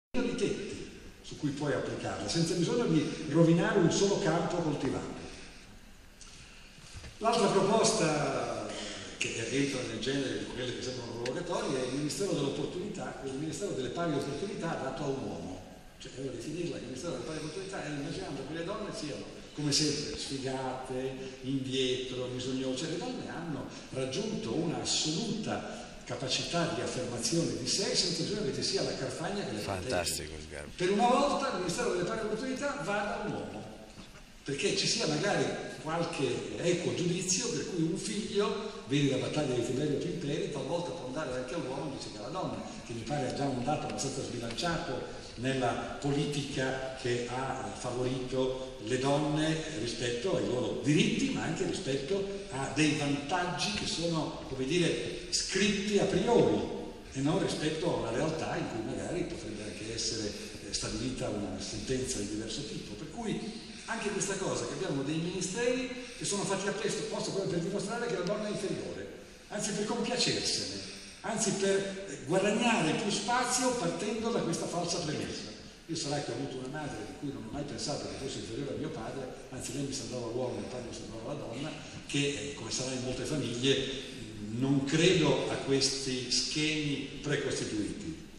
di tetti su cui puoi applicarla, senza bisogno di rovinare un solo campo coltivato. L'altra proposta che rientra nel genere di quelle che sembrano provocatorie è il Ministero dell'Opportunità, il Ministero delle Pari Opportunità dato a un uomo. Cioè, devo definirla il Ministero delle Pari Opportunità immaginando che le donne siano, come sempre, sfigate, indietro, bisognose. Le donne hanno raggiunto una assoluta capacità di affermazione di sé senza bisogno che ci sia la carfagna che le protegge. Fantastico Sgarbi. Per una volta il Ministero delle Pari Opportunità va da un uomo, perché ci sia magari qualche equo giudizio per cui un figlio, vedi la battaglia di Tiberio Pimperi, talvolta può andare anche all'uomo invece che alla donna, che mi pare già un dato abbastanza sbilanciato nella politica che ha favorito le donne rispetto ai loro diritti, ma anche rispetto a dei vantaggi che sono, come dire, scritti a priori e non rispetto a una realtà in cui magari potrebbe anche essere stabilita una sentenza di diverso tipo. Per cui anche questa cosa, che abbiamo dei ministeri che sono fatti apposta proprio per dimostrare che la donna è inferiore, anzi per compiacersene, anzi per guadagnare più spazio partendo da questa falsa premessa. Io sarà che ho avuto una madre di cui non ho mai pensato che fosse inferiore a mio padre, anzi lei mi sembrava l'uomo, mio padre mi sembrava la donna, che come sarà in molte famiglie non credo a questi schemi precostituiti.